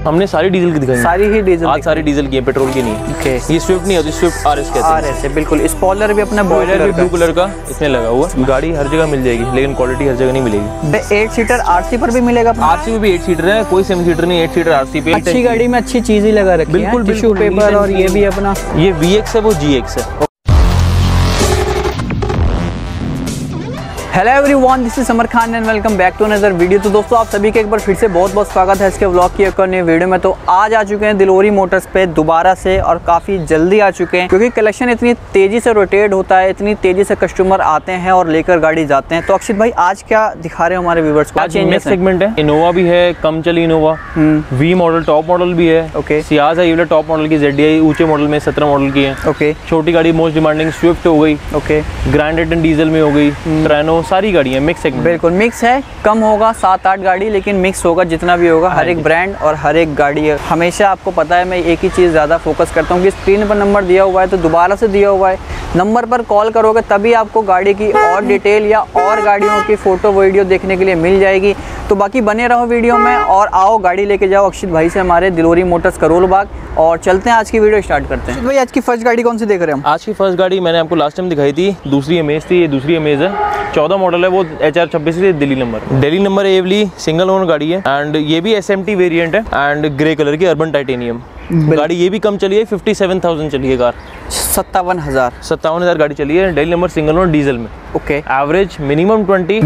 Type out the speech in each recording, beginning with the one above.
हमने सारी डीजल की दिखाई, सारी ही डीजल, आज सारी डीजल की है, पेट्रोल की नहीं। ओके, ये स्विफ्ट नहीं होती, स्विफ्ट आरएस कहते हैं। आरएस है, बिल्कुल। स्पॉइलर भी अपना ब्लू कलर का इसमें लगा हुआ। गाड़ी हर जगह मिल जाएगी, लेकिन क्वालिटी हर जगह नहीं मिलेगी। 8 सीटर आरसी पर भी मिलेगा। आरसी में भी 8 सीटर है, कोई 7 सीटर नहीं, 8 सीटर आरसी पे। अच्छी गाड़ी में अच्छी चीज ही लगा रखी है, बिल्कुल टिश्यू पेपर। और ये भी अपना, ये VX है, वो GX है। Hello everyone, this is Samar Khan and welcome back to another video. तो दोस्तों, आप सभी के एक बार फिर से बहुत बहुत स्वागत है इसके व्लॉग की एक और नई वीडियो में। तो आज आ चुके हैं दिलोरी मोटर्स पे दोबारा से, और काफ़ी जल्दी आ चुके हैं, क्योंकि कलेक्शन इतनी तेज़ी से रोटेट होता है, इतनी तेज़ी से कस्टमर आते हैं और लेकर गाड़ी जाते हैं। तो अक्षित भाई, आज क्या दिखा रहे हो हमारे व्यूवर्स को? आज नेक्स्ट सेगमेंट है, इनोवा भी है, कम चली Innova, V model top model भी है। ओके, सियाज है, ये टॉप मॉडल की, ZDI ऊंचे मॉडल में 17 मॉडल की है। ओके, छोटी गाड़ी मोस्ट डिमांडिंग स्विफ्ट हो गई, ओके, ग्रैंड एटन डीजल में हो गई, ट्रेनो, सारी गाड़ी है मिक्स। बिल्कुल मिक्स है, कम होगा 7-8 गाड़ी, लेकिन मिक्स होगा जितना भी होगा। हर एक ब्रांड और हर एक गाड़ी है। हमेशा आपको पता है, मैं एक ही चीज़ ज़्यादा फोकस करता हूँ कि स्क्रीन पर नंबर दिया हुआ है तो दोबारा से दिया हुआ है, नंबर पर कॉल करोगे तभी आपको गाड़ी की और डिटेल या और गाड़ियों की फ़ोटो वीडियो देखने के लिए मिल जाएगी। तो बाकी बने रहो वीडियो में और आओ गाड़ी लेके जाओ अक्षित भाई से हमारे दिलोरी मोटर्स करोल बाग। और चलते हैं, आज की वीडियो स्टार्ट करते हैं। भाई, आज की फर्स्ट गाड़ी कौन सी देख रहे हैं हम? आज की फर्स्ट गाड़ी मैंने आपको लास्ट टाइम दिखाई थी, दूसरी अमेज थी, ये दूसरी अमेज है। 14 मॉडल है, वो HR26 से दिल्ली नंबर एवली सिंगल ओनर गाड़ी है। एंड ये भी SMT वेरिएंट है एंड ग्रे कलर की अर्बन टाइटेनियम गाड़ी। ये भी कम चली है, 57,000 चली है कार। 57,000 गाड़ी चली है, Delhi number single owner diesel में। ओके, एवरेज मिनिमम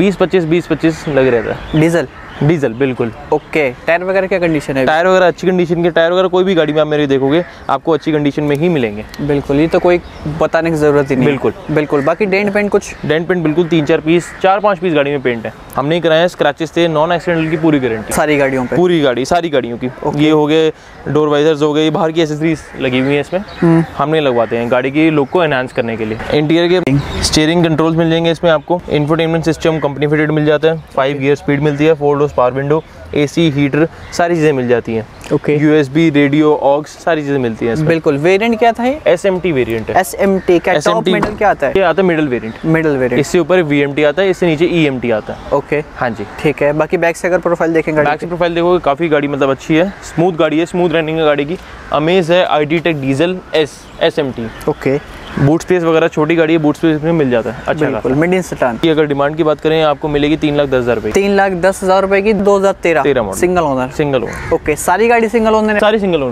20-25 लग रहा था। डीजल बिल्कुल। ओके, टायर वगैरह क्या कंडीशन है? टायर वगैरह अच्छी कंडीशन के, टायर वगैरह कोई भी गाड़ी में आप मेरे देखोगे आपको अच्छी कंडीशन में ही मिलेंगे। बिल्कुल, ये तो कोई बताने की जरूरत ही नहीं। बिल्कुल। बाकी डेंट पेंट बिल्कुल 3-4 पीस, 4-5 पीस गाड़ी में पेंट है, हमने ही कराया। स्क्रैचेस थे, नॉन एक्सीडेंटल की पूरी गारंटी सारी गाड़ियों पे, सारी गाड़ियों की। ये हो गए डोर वाइजर्स हो गए, बाहर की एसेसरीज लगी हुई है इसमें, हमने लगवाते हैं गाड़ी की लुक को एनहांस करने के लिए। इंटीरियर के स्टीयरिंग कंट्रोल्स मिल जाएंगे इसमें आपको, इंफोटेनमेंट सिस्टम कंपनी फिटेड मिल जाता है, 5 गियर स्पीड मिलती है, 4 doors power window, AC heater, सारी चीजें मिल जाती हैं। ओके, USB रेडियो ऑक्स सारी चीजें मिलती हैं इसमें। बिल्कुल। वेरिएंट क्या था ये? SMT वेरिएंट है। SMT का टॉप मॉडल क्या आता है? ये आता है मिडिल वेरिएंट। इससे ऊपर VMT आता है, इससे नीचे EMT आता है। ओके, हाँ जी, ठीक है। बाकी बैक से अगर प्रोफाइल देखेंगे, बैक से प्रोफाइल देखोगे काफी गाड़ी मतलब अच्छी है, स्मूथ गाड़ी है, स्मूथ रनिंग है गाड़ी की। अमेज है, ID tech diesel SMT। Okay, boot space वगैरह छोटी गाड़ी है, बूट स्पेस में मिल जाता है अच्छा खासा। मिड इन सेडान की अगर डिमांड की बात करें, आपको मिलेगी 3,10,000 रुपए। 3,10,000 रुपए की 2013 मॉडल, सिंगल ओनर। ओके, सारी गाड़ी सिंगल ओनर है? सारी सिंगल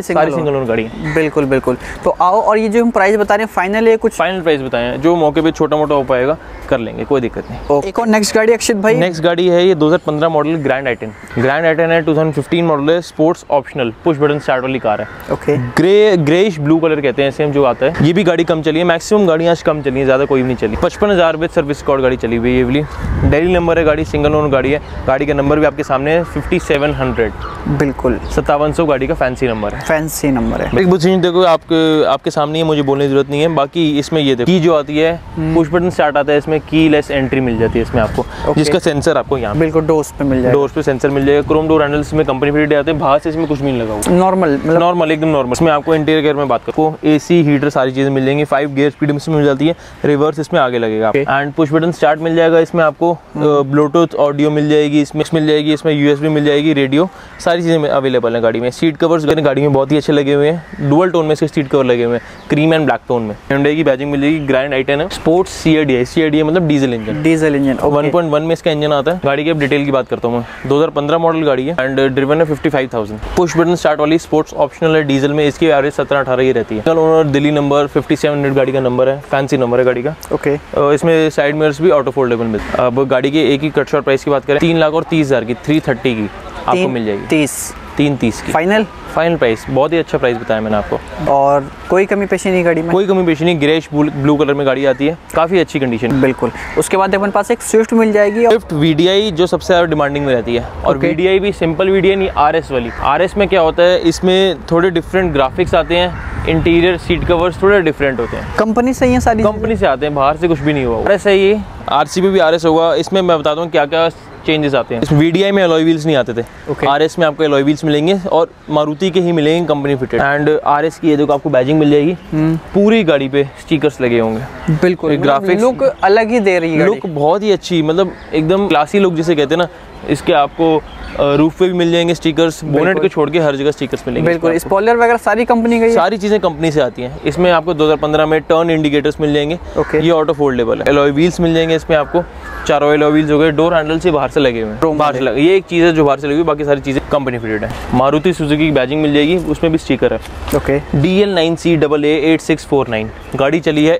ओनर गाड़ी है। बिल्कुल। तो आओ, और ये जो हम प्राइस बता रहे हैं फाइनल, ये कुछ फाइनल प्राइस बताएं, जो मौके पे छोटा मोटा हो पाएगा कर लेंगे, कोई दिक्कत नहीं। एक और नेक्स्ट गाड़ी अक्षित भाई, नेक्स्ट गाड़ी है ये 2015 मॉडल ग्रैंड आइटन है, 2015 मॉडल है, sports optional push button start वाली कार है। ओके, ग्रेइश ब्लू कलर कहते हैं सेम जो आता है। ये भी गाड़ी कम चली है, मैक्सिमम गाड़ियाँ आज कम चली है, ज्यादा कोई भी नहीं चली। 55,000 रुपये सर्विस रिकॉर्ड गाड़ी चली हुई है। ये दिल्ली नंबर है गाड़ी, सिंगल ओनर गाड़ी है। गाड़ी का नंबर भी आपके सामने है, 5700। बिल्कुल 5700 गाड़ी का फैंसी नंबर है। एक बुझिए देखो, आपके सामने है, मुझे बोलने की जरूरत नहीं है। बाकी इसमें ये देखो, की जो आती है पुश बटन स्टार्ट आता है, इसमें की लेस एंट्री मिल जाती है इसमें आपको, जिसका सेंसर आपको यहाँ बिल्कुल डोर्स पे मिल जाएगा। डोर्स पे सेंसर मिल जाएगा, क्रोम डोर हैंडल्स में कंपनी फिटेड आते हैं, बाहर से इसमें कुछ भी नहीं लगा हुआ, नॉर्मल एकदम नॉर्मल। इसमें आपको इंटीरियर केयर में बात करो, AC हीटर सारी चीजें मिल जाएंगी, 5 गियर स्पीड में मिल जाती है, रिवर्स इसमें आगे लगेगा एंड पुश बटन स्टार्ट मिल जाएगा। इसमें आपको ब्लूटूथ ऑडियो मिल जाएगी, इसमें इसमें USB मिल जाएगी, रेडियो, सारी चीजें अवेलेबल है गाड़ी में। सीट कवर्स गाड़ी में बहुत ही अच्छे लगे हुए हैं, डुअल टोन में इसके सीट कवर लगे हुए हैं, क्रीम एंड ब्लैक टोन में। Hyundai की बैजिंग मिल जाएगी, ग्रैंड आइटन है, स्पोर्ट्स CADI मतलब डीजल इंजन 1.1 में इसका इंजन आता है। गाड़ी की अब डिटेल की बात करता हूँ मैं, 2015 मॉडल गाड़ी है एंड ड्रिवन है 55,000। पुश बटन स्टार्ट वाली स्पोर्ट्स ऑप्शनल है, डीजल में इसकी एवरेज 17-18 ही रहती है। सिंगल ओनर दिल्ली नंबर 5700 गाड़ी का नंबर है, फैंसी नंबर है गाड़ी का। ओके, इसमें साइड मिरर्स भी ऑटो फोल्डेबल मिलते हैं। अब गाड़ी के एक ही कट शॉट प्राइस की बात करें, 3,30,000 की, 330 की आपको मिल जाएगी। 330 की फाइनल प्राइस, बहुत ही अच्छा प्राइस बताया मैंने आपको। और कोई कमी पेशी नहीं गाड़ी में? कोई कमी पेशी नहीं, ग्रेइश ब्लू कलर में गाड़ी आती है, काफी अच्छी कंडीशन। बिल्कुल। उसके बाद अपने पास एक स्विफ्ट मिल जाएगी, स्विफ्ट VDI जो सबसे ज्यादा डिमांडिंग में रहती है। और VDI भी सिंपल VDI नहीं, RS वाली। RS में क्या होता है, इसमें थोड़े डिफरेंट ग्राफिक्स आते हैं, इंटीरियर सीट कवर्स थोड़े डिफरेंट होते हैं। कंपनी से ही है सारी? कंपनी से आते हैं, बाहर से कुछ भी नहीं हुआ। RS है ये, RC पे भी RS होगा। इसमें मैं बताता हूँ क्या क्या चेंजेस आते हैं। VDI में अलॉय व्हील्स नहीं आते थे, RS में आपको अलॉय व्हील्स मिलेंगे और मारुति के ही मिलेंगे कंपनी फिटेड। एंड RS की ये देखो आपको बैजिंग मिल जाएगी, पूरी गाड़ी पे स्टिकर्स लगे होंगे। बिल्कुल, ग्राफिक्स लुक अलग ही दे रही है, लुक बहुत ही अच्छी, मतलब एकदम क्लासी लुक जिसे कहते हैं ना, इसके आपको रूफ पे भी मिल जाएंगे स्टिकर्स, बोनेट को छोड़ के हर जगह स्टिकर्स मिलेंगे। बिल्कुल, स्पॉइलर वगैरह सारी कंपनी का, सारी चीजें कंपनी से आती हैं। इसमें आपको 2015 में टर्न इंडिकेटर्स मिल जाएंगे। ये ऑटो फोल्डेबल है। एलॉय व्हील्स मिल जाएंगे इसमें आपको, चारों एलॉय व्हील्स हो गए, डोर हैंडल से बाहर से लगे हुए हैं, बाहर से लगे। ये एक चीज है जो बाहर से लगी हुई, बाकी सारी चीजें कंपनी फिटेड है। मारुति सुजुकी की बैजिंग मिल जाएगी, उसमें भी स्टिकर है। ओके, DL9CAA8649 गाड़ी चली है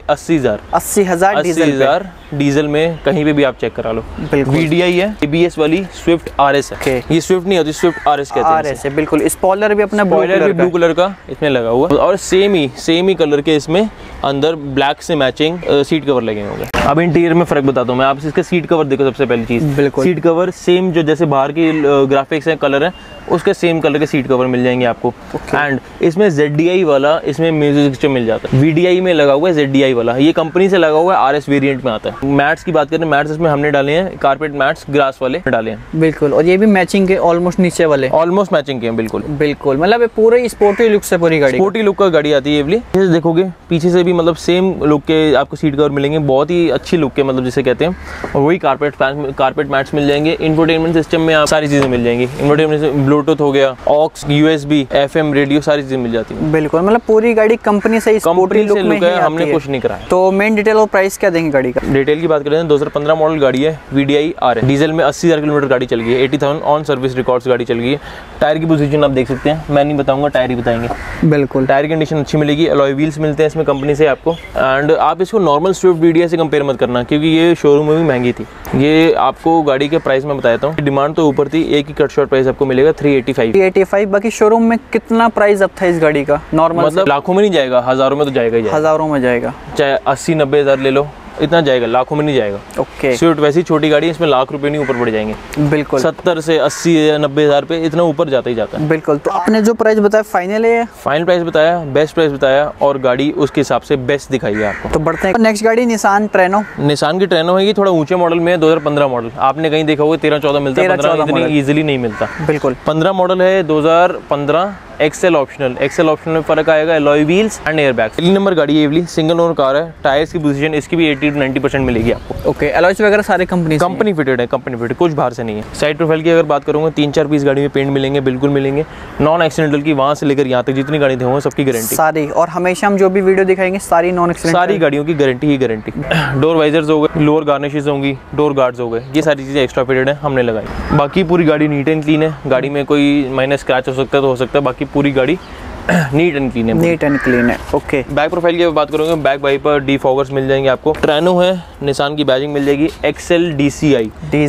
80,000 डीजल में, कहीं पे भी आप चेक करा लो। VDI है, ABS वाली स्विफ्ट RS है। ये स्विफ्ट नहीं होती, स्विफ्ट RS कहते हैं RS है। बिल्कुल, स्पॉइलर भी अपना ब्लू कलर का इसमें लगा हुआ, और सेम ही कलर के इसमें अंदर ब्लैक से मैचिंग सीट कवर लगे होंगे। अब इंटीरियर में फर्क बताता हूँ मैं, आप इसका सीट कवर देखो। सबसे पहली चीज, सीट कवर सेम जो जैसे बाहर की ग्राफिक्स है, कलर है, उसके सेम कलर के सीट कवर मिल जाएंगे आपको। एंड इसमें ZDI वाला इसमें म्यूजिक सिस्टम मिल जाता है। VDI में लगा हुआ है ZDI वाला, ये कंपनी से लगा हुआ है, RS वेरिएंट में आता है। मैट्स की बात करें, मैट्स इसमें हमने डाले हैं, कारपेट मैट्स ग्रास वाले डाले हैं। बिल्कुल, और ये भी मैचिंग के ऑलमोस्ट नीचे वाले, ऑलमोस्ट मैचिंग के हैं। बिल्कुल मतलब पूरे स्पोर्टी लुक से पूरी गाड़ी, स्पोर्टी लुक का गाड़ी आती है। ये देखोगे पीछे से भी मतलब सेम लुक के आपको सीट कवर मिलेंगे, बहुत ही अच्छी लुक के, मतलब जिसे कहते हैं। और वही कारपेट मैट्स मिल जाएंगे। इंफोटेनमेंट सिस्टम में आप सारी चीजें मिल जाएंगी। इंफोटेनमेंट में ब्लूटूथ हो गया, ऑक्स, USB, FM, रेडियो, सारी चीजें मिल जाती है। बिल्कुल, मतलब पूरी गाड़ी कंपनी से स्पोर्टी लुक में है, हमने कुछ नहीं कराया। तो मेन डिटेल और प्राइस क्या देंगे गाड़ी का? डिटेल की बात करें, 2015 मॉडल गाड़ी है, VDI RS, डीजल में 80,000 किलोमीटर गाड़ी चल गई है, 80,000 ऑन सर्विस रिकॉर्ड्स गाड़ी चल गई है। टायर की पोजीशन आप देख सकते हैं, मैं नहीं बताऊंगा, टायर ही बताएंगे। बिल्कुल, टायर कंडीशन अच्छी मिलेगी। एलॉय व्हील्स मिलते हैं इसमें कंपनी से आपको। एंड आप इसको नॉर्मल स्विफ्ट VDI से कंपेयर मत करना, क्योंकि ये शोरूम में भी महंगी थी। ये आपको गाड़ी के प्राइस में बताता हूँ, डिमांड तो ऊपर थी, एक ही कट शॉर्ट प्राइस आपको मिलेगा 385। बाकी शोरूम में कितना प्राइस अब था इस गाड़ी का? नॉर्मल मतलब लाखों में नहीं जाएगा, हजारों में तो जाएगा ही जाएगा। हजारों में जाएगा, चाहे 80-90 हज़ार ले लो, इतना जाएगा, लाखों में नहीं जाएगा। ओके, स्विफ्ट वैसी छोटी गाड़ी है, इसमें लाख रुपए नहीं ऊपर बढ़ जाएंगे। बिल्कुल, 70 से 80 या 90 हज़ार पे इतना ऊपर जाता ही जाता है। बिल्कुल। तो आपने जो प्राइस बताया फाइनल है? फाइनल प्राइस बताया, बेस्ट प्राइस बताया, और गाड़ी उसके हिसाब से बेस्ट दिखाई है आपको। तो बढ़ते हैं नेक्स्ट गाड़ी, निसान ट्रेनो। निसान की ट्रेनो है, ये थोड़ा ऊंचे मॉडल में है, 2015 मॉडल। आपने कहीं देखा होगा 13-14 मिलता है, 15 इतनी इजीली नहीं मिलता। बिल्कुल, 15 मॉडल है, 2015 एक्सेल ऑप्शनल में फर्क आएगा, एलॉय व्हील्स एंड एयरबैग। पहली नंबर गाड़ी है, सिंगल ओनर कार है। टायर्स की पोजीशन इसकी भी 80-90% मिलेगी आपको। ओके, एलॉयज वगैरह सारे कंपनी फिटेड है, कंपनी फिटेड, कुछ बाहर से नहीं है। साइड प्रोफाइल की अगर बात करूंगा, 3-4 पीस गाड़ी में पेंट मिलेंगे, बिल्कुल मिलेंगे। नॉन एक्सीडेंटल की वहां से लेकर यहाँ तक जितनी गाड़ी होंगी सबकी गारंटी सारी, और हमेशा हम जो भी वीडियो दिखाएंगे सारी नॉन एक्सीडेंटल, सारी गाड़ियों की गारंटी ही गारंटी। डोर वाइजर्स हो गए, लोअर गार्निशेस होंगी, डोर गार्ड्स हो गए, ये सारी चीजें एक्स्ट्रा फिटेड है, हमने लगाई। बाकी पूरी गाड़ी नीट एंड क्लीन है। गाड़ी में कोई माइनर स्क्रैच हो सकता है तो हो सकता है, बाकी पूरी गाड़ी नीट एंड क्लीन है। ओके, बैक प्रोफाइल की बात करूंगा, बैक वाइपर, डिफॉगर्स मिल जाएंगे आपको। ट्रेनो है, निसान की बैजिंग मिल जाएगी। Excel DCI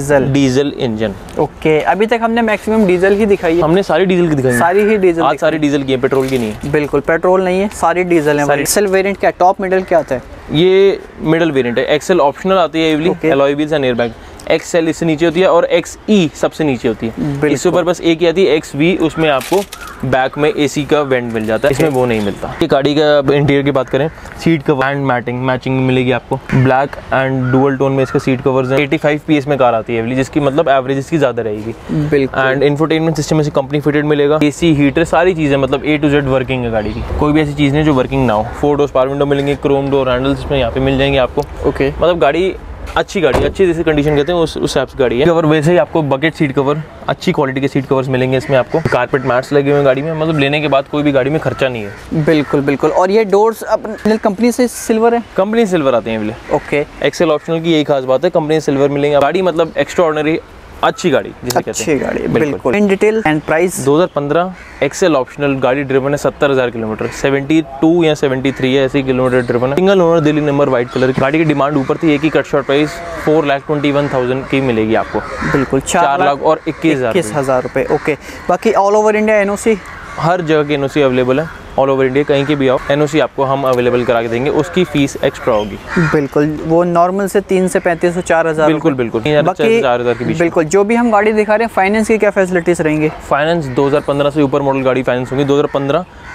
diesel engine. Okay, अभी तक हमने मैक्सिमम डीजल ही दिखाई है, हमने सारी डीजल की दिखाई, सारी ही डीजल, आज सारी डीजल की है, पेट्रोल की नहीं है। बिल्कुल, पेट्रोल नहीं है, सारी डीजल है। एक्सेल वेरिएंट क्या, टॉप मिडल क्या आता है? ये मिडल वेरिएंट है। एक्सेल ऑप्शनल आती है, alloy wheels and airbag. XL इससे नीचे होती है और XE सबसे नीचे होती है। इसके ऊपर बस एक ही आती है XV, उसमें आपको बैक में AC का वेंट मिल जाता है, इसमें वो नहीं मिलता। ये गाड़ी का इंटीरियर की बात करें, सीट कवर एंड मैचिंग मिलेगी आपको। ब्लैक एंड डुअल टोन में इसका सीट कवर्स है। 85 PS में कार आती है, जिसकी मतलब एवरेज इसकी ज्यादा रहेगी। एंड इंफोटेनमेंट सिस्टम से कंपनी फिटेड मिलेगा। AC, हीटर, सारी चीजें मतलब A to Z वर्किंग है गाड़ी की। कोई भी ऐसी चीज नहीं जो वर्किंग ना हो। 4 डोर्स पावर विंडो मिलेंगे, क्रोम डोर हैंडल्स इसमें यहाँ पे मिल जाएंगे आपको। ओके, मतलब गाड़ी अच्छी जैसे कंडीशन कहते हैं उस हिसाब से गाड़ी है। कवर वैसे ही आपको बकेट सीट कवर, अच्छी क्वालिटी के सीट कवर्स मिलेंगे इसमें आपको। कारपेट मैट्स लगे हुए हैं गाड़ी में, मतलब लेने के बाद कोई भी गाड़ी में खर्चा नहीं है। बिल्कुल। और ये डोर्स अपने कंपनी से सिल्वर है? कंपनी सिल्वर आते हैं। ओके, एक्सेल ऑप्शनल की यही खास बात है, कंपनी सिल्वर मिलेंगे। गाड़ी मतलब एक्स्ट्रा ऑर्डिनरी अच्छी गाड़ी जिसे कहते हैं। अच्छी गाड़ी, बिल्कुल। In detail and price, 2015 excel optional गाड़ी ड्रिवन है 70,000 किलोमीटर, 72 या 73 है ऐसी किलोमीटर ड्रिवन है। Single owner, Delhi number, white colour की गाड़ी की डिमांड ऊपर थी। एक ही कट शॉर्ट प्राइस 4,21,000 की मिलेगी आपको। बिल्कुल, 4,21,000 रुपए। ओके, बाकी ऑल ओवर इंडिया NOC, हर जगह की NOC अवेलेबल है। ऑल ओवर इंडिया कहीं के भी आओ, NOC आपको हम अवेलेबल करा के देंगे, उसकी फीस एक्स्ट्रा होगी। बिल्कुल, वो नॉर्मल से 3 से 35 4,000। बिल्कुल 4,000 के बीच। बिल्कुल, जो भी हम गाड़ी दिखा रहे हैं, फाइनेंस की क्या फैसिलिटीज रहेंगी? फाइनेंस 2015 से ऊपर मॉडल गाड़ी फाइनेंस होंगी। 2015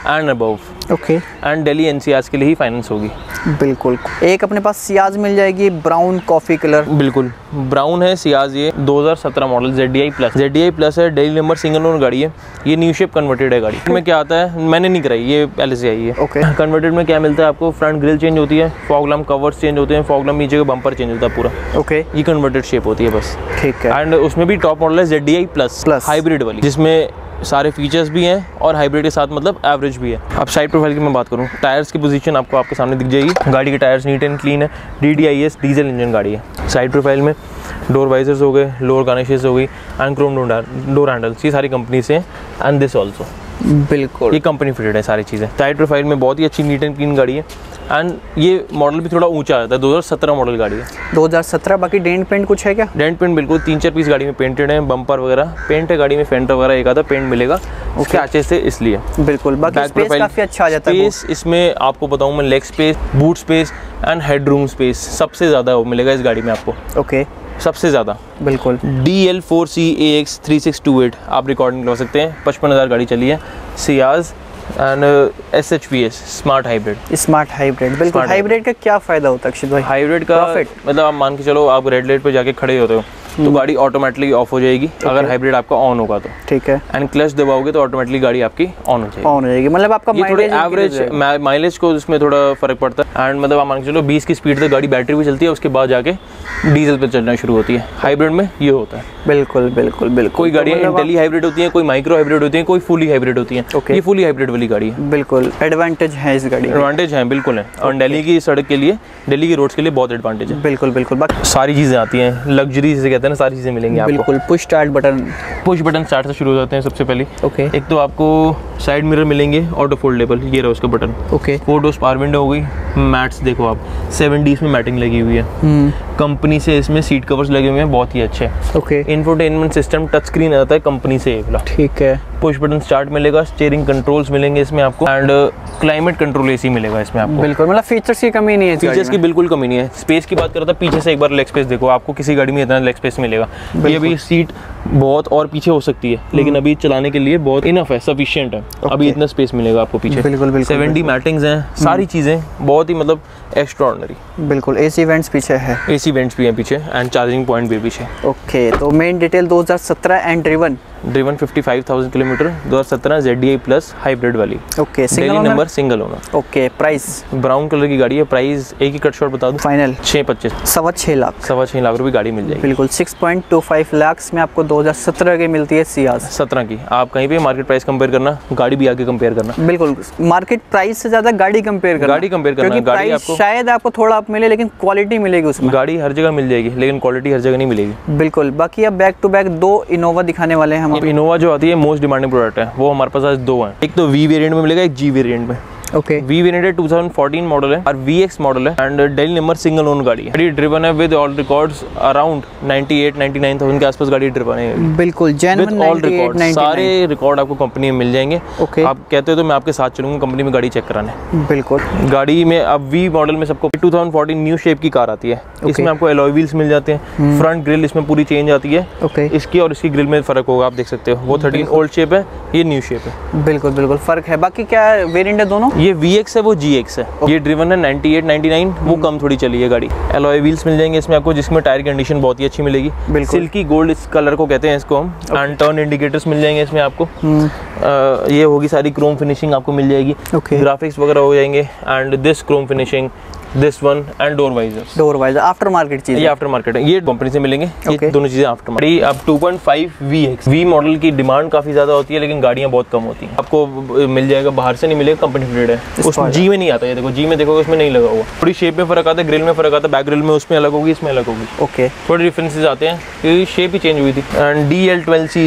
and above. Okay. And Delhi NCR के लिए ही फाइनेंस होगी। बिल्कुल। एक अपने पास सियाज मिल जाएगी ब्राउन कॉफी कलर। बिल्कुल ब्राउन है सियाज, ये 2017 मॉडल ZDI प्लस है, दिल्ली नंबर, सिंगल ओनर गाड़ी है। ये न्यू शेप कन्वर्टेड है गाड़ी में। क्या आता है मैंने नहीं कराई, ये पहले से आई है। ओके। कन्वर्टेड में क्या मिलता है आपको, फ्रंट ग्रिल चेंज होती है, फॉग लैम्प कवर्स चेंज होते हैं, फॉग लैम्प नीचे का बम्पर चेंज होता है पूरा। ओके। ये कन्वर्टेड शेप होती है बस। ठीक है। एंड उसमें भी टॉप मॉडल है ZDI प्लस हाइब्रिड वाली, जिसमें सारे फीचर्स भी हैं और हाइब्रिड के साथ मतलब एवरेज भी है। अब साइड प्रोफाइल की मैं बात करूँ, टायर्स की पोजीशन आपको आपके सामने दिख जाएगी। गाड़ी के टायर्स नीट एंड क्लीन है, DDIS डीजल इंजन गाड़ी है। साइड प्रोफाइल में डोर वाइजर्स हो गए, लोअर गार्निशेस हो गई एंड क्रोम डोर हैंडल्स, ये सारी कंपनी से हैं एंड दिस ऑल्सो। बिल्कुल, ये कंपनी फिटेड है सारी चीज़ें। साइड प्रोफाइल में बहुत ही अच्छी नीट एंड क्लीन गाड़ी है एंड ये मॉडल भी थोड़ा ऊंचा आता है। 2017 मॉडल गाड़ी है। 2017। बाकी डेंट पेंट कुछ है क्या? डेंट पेंट बिल्कुल 3-4 पीस गाड़ी में पेंटेड है, बम्पर वगैरह पेंट है गाड़ी में, फेंडर वगैरह एक आधा पेंट मिलेगा उसके अच्छे से, इसलिए। बिल्कुल। बाकी स्पेस काफी अच्छा आ जाता है। स्पेस इसमें आपको बताऊं मैं, leg space, boot space and headroom space सबसे ज़्यादा मिलेगा इस गाड़ी में आपको। ओके। सबसे ज़्यादा। बिल्कुल। DL4C AX 3628 आप रिकॉर्डिंग करवा सकते हैं। 55,000 गाड़ी चली है। Ciaz and SHVS smart hybrid. बिल्कुल। हाइब्रिड का क्या फायदा होता है अक्षित भाई? हाइब्रिड का मतलब आप मान के चलो, आप रेड लाइट पे जाके खड़े होते हो तो गाड़ी ऑटोमेटिकली ऑफ हो जाएगी अगर हाइब्रिड आपका ऑन होगा तो। ठीक है। एंड क्लच दबाओगे तो ऑटोमेटिकली गाड़ी आपकी ऑन हो जाएगी। मतलब आपका थोड़ा एवरेज माइलेज को उसमें थोड़ा फर्क पड़ता है। एंड मतलब आप मान के चलो 20 की स्पीड तक गाड़ी बैटरी भी चलती है, उसके बाद जाके डीजल पे चलना शुरू होती है। हाइब्रिड में ये होता है। बिल्कुल बिल्कुल बिल्कुल। कोई गाड़ियाँ इंटेली हाइब्रिड होती हैं, कोई माइक्रो हाइब्रिड होती हैं, कोई फुली हाइब्रिड होती हैं। ये फुली हाइब्रिड वाली गाड़ी है। बिल्कुल एडवांटेज है इस गाड़ी। एडवांटेज है बिल्कुल है। और दिल्ली की सड़क के लिए, दिल्ली की रोड्स के लिए बहुत एडवांटेज है। बिल्कुल बिल्कुल। बाकी सारी चीज़ें आती हैं, लग्जरी जिसे कहते हैं ना, सारी चीज़ें मिलेंगी आपको। बिल्कुल। पुश बटन स्टार्ट से शुरू हो जाते हैं सबसे पहले। ओके। एक तो आपको साइड मिरर मिलेंगे ऑटो फोल्डेबल, ये रहा उसका button. Okay. 4 doors power window हो गई। मैट्स देखो आप 7D में मैटिंग लगी हुई है। कंपनी से इसमें सीट कवर्स लगे हुए हैं, बहुत ही अच्छे। Okay. Infotainment system touch screen आता है कंपनी से। ठीक है। पुश बटन स्टार्ट मिलेगा, स्टीयरिंग कंट्रोल्स मिलेंगे इसमें आपको एंड क्लाइमेट कंट्रोल AC मिलेगा इसमें आपको। बिल्कुल। मतलब फीचर्स की कमी नहीं है, फीचर्स की बिल्कुल कमी नहीं है। स्पेस की बात करता है, पीछे से एक बार लेग स्पेस देखो, आपको किसी गाड़ी में इतना लेग स्पेस मिलेगा। ये भी सीट बहुत और पीछे हो सकती है लेकिन अभी चलाने के लिए बहुत इनफ है, सफिशिएंट है। अभी इतना स्पेस मिलेगा आपको पीछे। बिल्कुल बिल्कुल। 7D मैटिंग्स हैं, सारी चीज़ें बहुत ही मतलब एक्स्ट्राऑर्डिनरी। बिल्कुल। AC वेंट्स पीछे है। AC वेंट्स भी हैं पीछे एंड चार्जिंग पॉइंट भी पीछे। ओके। तो main detail 2017 and driven 55,000 kilometre 2017 ZDI plus hybrid वाली। Okay. Delhi number, single owner. Okay. Price brown colour की गाड़ी है। प्राइस एक ही कट शॉट बता दूं, फाइनल 6.25 6.25 लाख 6.25 लाख रुपए गाड़ी मिल जाएगी। बिल्कुल। 6.25 लाख में आपको 2017 की मिलती है सियाज। 17 की। आप कहीं पे मार्केट प्राइस कंपेयर करना, गाड़ी भी आगे कंपेयर करना। बिल्कुल। मार्केट प्राइस से ज्यादा गाड़ी कंपेयर करना। क्योंकि गाड़ी आपको शायद आपको थोड़ा आप मिले लेकिन क्वालिटी मिलेगी उसमें। गाड़ी हर जगह मिल जाएगी लेकिन क्वालिटी हर जगह नहीं मिलेगी। बिल्कुल। बाकी अब बैक टू बैक 2 इनोवा दिखाने वाले हैं हम। इनोवा जो आती है मोस्ट डिमांडिंग प्रोडक्ट है, वो हमारे पास आज 2 हैं। एक तो V वेरिएंट में मिलेगा, एक G वेरिएंट में। ओके। V वेरिएंट है 2014 मॉडल है और VX मॉडल है and Delhi number, single own गाड़ी है। गाड़ी ड्रिवन है विद ऑल रिकॉर्ड्स, अराउंड 98-99,000 के आसपास गाड़ी ड्रिवन है। बिल्कुल जेन्युइन ऑल रिकॉर्ड, सारे रिकॉर्ड आपको कंपनी में मिल जाएंगे। ओके। आप कहते हो तो मैं आपके साथ चलूंगा कंपनी में गाड़ी चेक कराने। बिल्कुल। गाड़ी में अब V मॉडल में सबको 2014 न्यू शेप की कार आती है। इसमें आपको एलॉय व्हील्स मिल जाते हैं। फ्रंट ग्रिल इसमें पूरी चेंज आती है। ओके। इसकी और इसकी ग्रिल में फर्क होगा, आप देख सकते हो। वो 13 ओल्ड शेप है, ये न्यू शेप है। बिल्कुल बिल्कुल फर्क है। बाकी क्या वेरिएंट है दोनों? ये VX है, वो GX है। ये ड्रिवन है 98-99, वो कम थोड़ी चली है गाड़ी। एलॉय व्हील्स मिल जाएंगे इसमें आपको, जिसमें टायर कंडीशन बहुत ही अच्छी मिलेगी। सिल्की गोल्ड इस कलर को कहते हैं इसको हम। एंड टर्न इंडिकेटर्स मिल जाएंगे इसमें आपको। ये होगी सारी क्रोम फिनिशिंग आपको मिल जाएगी। ग्राफिक्स वगैरह हो जाएंगे and this chrome finishing, this one and door visor after market चीज। ये आफ्टर मार्केट है, ये कंपनी से मिलेंगे। ये दोनों चीजें आफ्टर मार्केट। अब 2.5 VX V मॉडल की डिमांड काफी ज्यादा होती है लेकिन गाड़ियां बहुत कम होती हैं। आपको मिल जाएगा, बाहर से नहीं मिलेगा, कंपनी फिटेड है। उसमें G में नहीं आता है। देखो G में देखोगे उसमें नहीं लगा हुआ। थोड़ी शेप में फर्क आता है, ग्रिल में फर्क आता है। बैक ग्रिल में उसमें अलग होगी, इसमें अलग होगी। ओके। थोड़े डिफरेंसेस आते हैं क्योंकि शेप ही चेंज हुई थी। एंड DL12C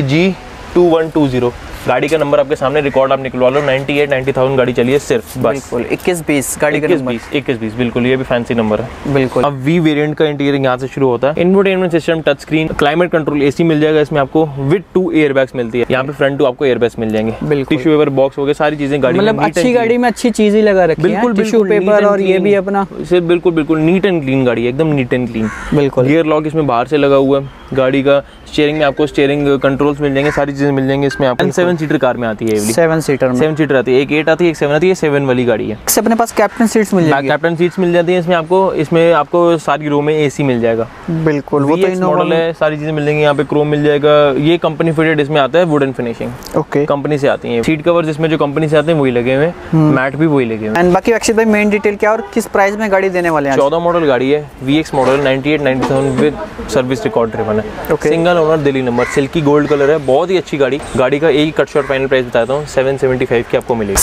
G2120 गाड़ी का नंबर आपके सामने, रिकॉर्ड आप निकलवा लो। 98-90,000 गाड़ी चली है सिर्फ, बस। बिल्कुल। 21-20 गाड़ी का नंबर। 21-20 बिल्कुल, ये भी फैंसी नंबर है। बिल्कुल। अब V वेरिएंट का इंटीरियर यहाँ से शुरू होता है। Infotainment system, touch screen, climate control, AC मिल जाएगा इसमें आपको। विद 2 एयरबैग्स मिलती है यहाँ पे। फ्रंट 2 आपको एयरबैग्स मिल जाएंगे। टिश्यू पेपर बॉक्स हो गया, सारी चीजें गाड़ी मतलब अच्छी गाड़ी में अच्छी चीजें लगा रखी है। बिल्कुल। टिश्यू पेपर और ये भी अपना बिल्कुल नीट एंड क्लीन गाड़ी है, एकदम नीट एंड क्लीन। बिल्कुल। गियर लॉक इसमें बाहर से लगा हुआ है। गाड़ी का स्टीयरिंग में आपको स्टीयरिंग कंट्रोल्स मिल जाएंगे, सारी चीजें मिल जाएंगी इसमें आपको। 7 सीटर कार में आती है, 7 सीटर में 7 सीटर आती है, एक 8 आती है, एक 7 आती है, 7 वाली गाड़ी है। इससे अपने पास कैप्टन सीट्स मिल जाएंगी, कैप्टन सीट्स मिल जाती है इसमें आपको सारी रो में एसी मिल जाएगा। बिल्कुल, वो तो मॉडल है, सारी चीजें मिल जाएंगी यहाँ पे, क्रोम मिल जाएगा, ये कंपनी फिटेड इसमें आता है, वुडन फिनिशिंग ओके कंपनी से आती है। सीट कवर्स इसमें जो कंपनी से आते हैं वही लगे हुए हैं, मैट भी वही लगे हुए हैं। एंड बाकी अक्षित भाई मेन डिटेल क्या और किस प्राइस में गाड़ी देने वाले हैं? 14 मॉडल गाड़ी है, VX model 98-97 with service record driven है, single owner Delhi number, silky gold colour है, बहुत ही अच्छी गाड़ी। गाड़ी का एक कट शॉट फाइनल प्राइस बताता हूँ, 775 की आपको मिलेगी।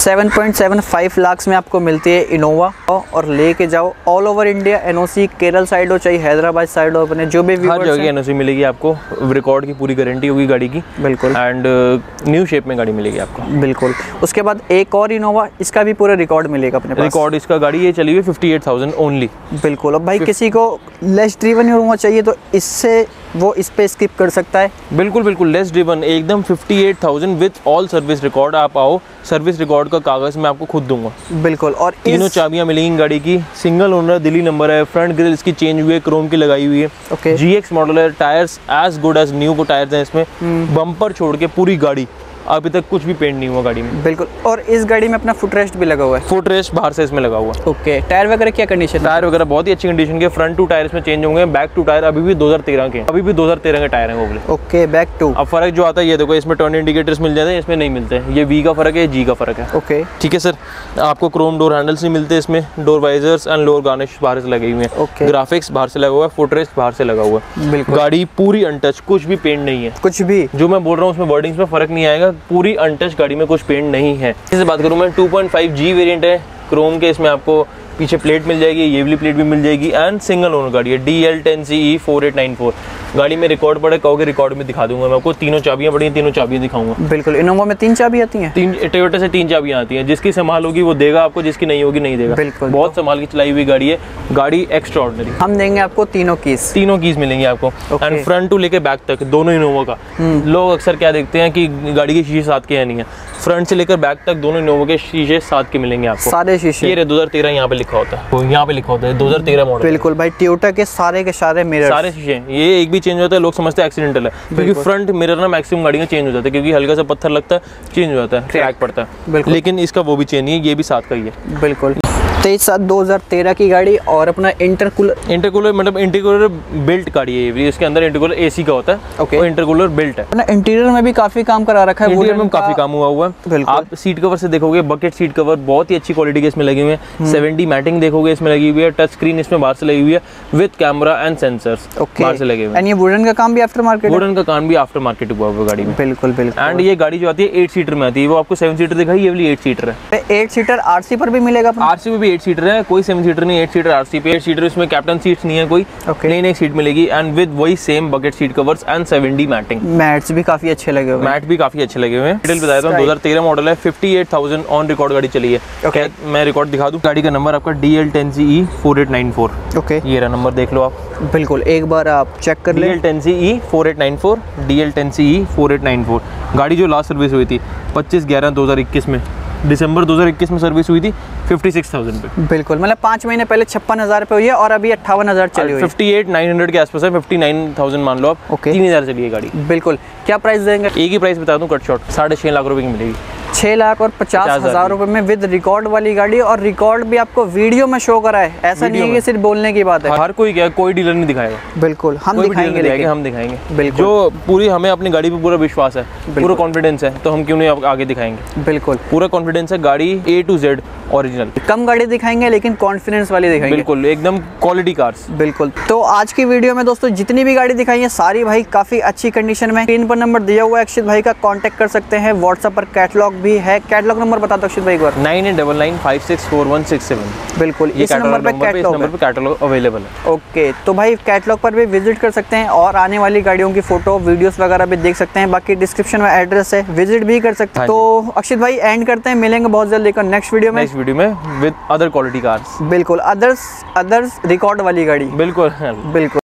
7.75 लाख में आपको मिलती है इनोवा, और लेके जाओ all over India. NOC Kerala side हो चाहे हैदराबाद साइड हो, अपने जो भी हर जगह NOC मिलेगी आपको, रिकॉर्ड की पूरी गारंटी होगी गाड़ी की। बिल्कुल, एंड न्यू शेप में गाड़ी मिलेगी आपको। बिल्कुल। उसके बाद एक और इनोवा, इसका भी पूरा रिकॉर्ड मिलेगा अपने पास। रिकॉर्ड इसका गाड़ी ये चली हुई 58,000 ओनली। बिल्कुल। अब भाई किसी को लेस ड्रिवन इनोवा चाहिए तो इससे वो इस पे स्किप कर सकता है। बिल्कुल बिल्कुल, लेस ड्रिवन एकदम 58,000 विद ऑल सर्विस रिकॉर्ड। आप आओ, सर्विस रिकॉर्ड का कागज मैं आपको खुद दूंगा। बिल्कुल। और तीनों चाबियां मिलेंगी गाड़ी की, सिंगल ओनर दिल्ली नंबर है, फ्रंट ग्रिल इसकी चेंज हुई है, क्रोम की लगाई हुई है। ओके। GX मॉडल है, tyres as good as new को टायर्स हैं इसमें, बम्पर छोड़ के पूरी गाड़ी अभी तक कुछ भी पेंट नहीं हुआ गाड़ी में। बिल्कुल। और इस गाड़ी में अपना फुट रेस्ट भी लगा हुआ है। फुट रेस्ट बाहर से इसमें लगा हुआ है। ओके। टायर वगैरह क्या कंडीशन? टायर वगैरह बहुत ही अच्छी कंडीशन के, फ्रंट टू टायर इसमें चेंज होंगे, बैक टू टायर अभी भी 2013 के, अभी भी 2013 के टायर हैं वो बोले। Okay, back two. अब फर्क जो आता है ये देखो, इसमें टर्न इंडिकेटर्स मिल जाते हैं, इसमें नहीं मिलते। ये V का फर्क है, G का फर्क है। ओके, ठीक है सर। आपको क्रोम डोर हैंडल्स नहीं मिलते इसमें, door visors and lower garnish बाहर से लगे हुए हैं। ओके। ग्राफिक्स बाहर से लगा हुआ है, फुट रेस्ट बाहर से लगा हुआ है। बिल्कुल। गाड़ी पूरी अनटच, कुछ भी पेंट नहीं है, कुछ भी जो मैं बोल रहा हूँ उसमें वर्डिंग्स में फर्क नहीं आएगा, पूरी अनटच गाड़ी में कुछ पेंट नहीं है। इसे बात करूँ मैं, 2.5G वेरिएंट है, क्रोम के इसमें आपको पीछे प्लेट मिल जाएगी, ये वाली प्लेट भी मिल जाएगी, एंड सिंगल ओनर गाड़ी है, DL10CE 4894। गाड़ी में रिकॉर्ड पड़े, कहोगे रिकॉर्ड में दिखा दूंगा मैं आपको, तीनों चाबियां पड़ी हैं, तीनों चाबियां दिखाऊंगा। बिल्कुल। इनोवा में 3 चाबी आती हैं, टोयोटा से 3 चाबियां आती हैं, जिसकी संभाल होगी वो देगा आपको, जिसकी नहीं होगी नहीं देगा। बिल्कुल। बहुत संभाल की चलाई हुई गाड़ी है, गाड़ी एक्स्ट्राऑर्डिनरी। हम देंगे आपको तीनों कीज मिलेंगी आपको, एंड फ्रंट टू लेके बैक तक दोनों इनोवा का। लोग अक्सर क्या देखते हैं कि गाड़ी के शीशे साथ के है नहीं है, फ्रंट से लेकर बैक तक दोनों इनोवा के शीशे साथ के मिलेंगे आपको, सारे शीशे। ये 2013 यहाँ पे लिखा होता है, यहाँ पे लिखा होता है 2013 मॉडल। बिल्कुल भाई, टोयोटा के सारे मिरर, सारे शीशे, ये एक भी चेंज होता है, लोग समझते हैं एक्सीडेंटल है, क्योंकि फ्रंट मिरर ना मैक्सिमम गाड़ी में चेंज हो जाता है, क्योंकि हल्का सा पत्थर लगता है चेंज हो जाता है, क्रैक पड़ता है। लेकिन इसका वो भी चेंज नहीं है, ये भी साथ का ही है। बिल्कुल। 23/7/2013 की गाड़ी, और अपना इंटरकूलर मतलब इंटरकूलर बिल्ट गाड़ी है ये, इसके अंदर इंटरकूलर AC का होता है। ओके। और इंटरकूलर बिल्ट है। अपना इंटीरियर में भी काफी काम करा रखा है, इंटीरियर में काफी काम हुआ है। आप सीट कवर से देखोगे, बकेट सीट कवर बहुत ही अच्छी क्वालिटी के इसमें लगे हुए हैं। 70 मैटिंग देखोगे इसमें लगी हुई है, टच स्क्रीन इसमें बाहर से लगी हुई है विद कैमरा एंड सेंसर्स बाहर से लगे हुए हैं। ये वुडन का काम भी आफ्टर मार्केट, वुडन का काम भी आफ्टर मार्केट हुआ है गाड़ी में। बिल्कुल बिल्कुल। एंड ये गाड़ी जो आती है 8 सीटर में आती है, वो आपको 7 सीटर दिखाई, ये वाली 8 सीटर है। 8 सीटर RC पर भी मिलेगा? RC में भी 8 सीटर है, कोई 7 सीटर नहीं, 8 सीटर RC पे। 8 सीटर इसमें कैप्टन सीट्स नहीं है कोई, नई एक सीट मिलेगी, एंड विद वही same bucket seat covers and 70 matting. Mats भी काफी अच्छे लगे हुए हैं, मैट भी काफी अच्छे लगे हुए हैं। डिटेल बताया था, 2013 मॉडल है, 58,000 ऑन रिकॉर्ड गाड़ी चली है। ओके। मैं रिकॉर्ड दिखा दूं, गाड़ी का नंबर आपका DL10CE 4894। ओके, ये रहा नंबर, देख लो आप। बिल्कुल, एक बार आप चेक कर लें। DL10CE 4894, DL10CE 4894। गाड़ी जो लास्ट सर्विस हुई थी 25/11/2021 में, दिसंबर 2021 में सर्विस हुई थी 56,000 पे। बिल्कुल, मतलब 5 महीने पहले 56,000 पे हुई है, और अभी 58,000 चली हुई है। 58,900 के आसपास है, 59,000 मान लो आप। ओके। 3,000 चली है गाड़ी। बिल्कुल। क्या प्राइस देंगे? एक ही प्राइस बता दूं, कट शॉट 6.5 लाख रुपए की मिलेगी। 6,50,000 रुपए में विद रिकॉर्ड वाली गाड़ी, और रिकॉर्ड भी आपको वीडियो में शो करा है, ऐसा नहीं है कि सिर्फ बोलने की बात है। हर कोई क्या, कोई डीलर नहीं दिखाएगा। बिल्कुल, हम दिखाएंगे, हम दिखाएंगे। बिल्कुल। जो पूरी हमें अपनी गाड़ी पे पूरा विश्वास है, पूरा कॉन्फिडेंस है, तो हम क्यों नहीं आगे दिखाएंगे। बिल्कुल, पूरा कॉन्फिडेंस है, गाड़ी A to Z ओरिजिनल। कम गाड़ी दिखाएंगे लेकिन कॉन्फिडेंस वाली दिखाएंगे। बिल्कुल, एकदम क्वालिटी कार्स। बिल्कुल। तो आज की वीडियो में दोस्तों जितनी भी गाड़ी दिखाई है सारी भाई काफी अच्छी कंडीशन में। स्क्रीन पर नंबर दिया हुआ है, अक्षित भाई का कांटेक्ट कर सकते हैं। व्हाट्सएप पर कैटलॉग भी है। कैटलॉग नंबर बता दो अक्षित भाई को। 9899564167। बिल्कुल, इस नंबर पे कैटलॉग अवेलेबल है। ओके, तो भाई कैटलॉग पर भी विजिट कर सकते हैं, और आने वाली गाड़ियों की फोटो वीडियोस वगैरह भी देख सकते हैं। बाकी डिस्क्रिप्शन में एड्रेस है, विजिट भी कर सकते हैं। तो अक्षित भाई एंड करते हैं, मिलेंगे बहुत जल्द एक नेक्स्ट वीडियो में विद अदर क्वालिटी कार्स। बिल्कुल, अदर्स रिकॉर्ड वाली गाड़ी। बिल्कुल। बिल्कुल।